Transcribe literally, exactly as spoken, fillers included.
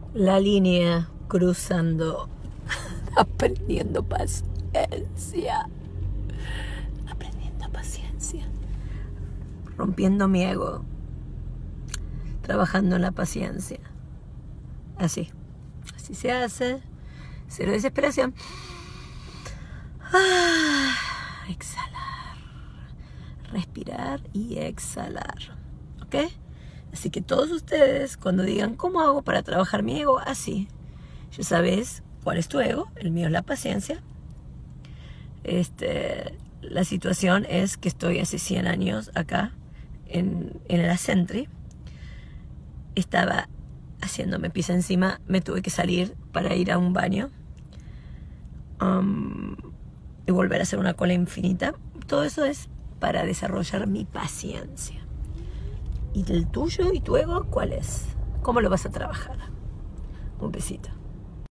la línea cruzando, aprendiendo paciencia, aprendiendo paciencia, rompiendo mi ego, trabajando en la paciencia. Así, así se hace. Cero desesperación. Ah, exhalar, respirar y exhalar, ¿ok? Así que todos ustedes, cuando digan, ¿cómo hago para trabajar mi ego? Así. Ya sabes cuál es tu ego. El mío es la paciencia. Este, la situación es que estoy hace cien años acá, en, en el Acentri. Estaba haciéndome pis encima. Me tuve que salir para ir a un baño. Um, y volver a hacer una cola infinita. Todo eso es para desarrollar mi paciencia. ¿Y el tuyo y tu ego cuál es? ¿Cómo lo vas a trabajar? Un besito.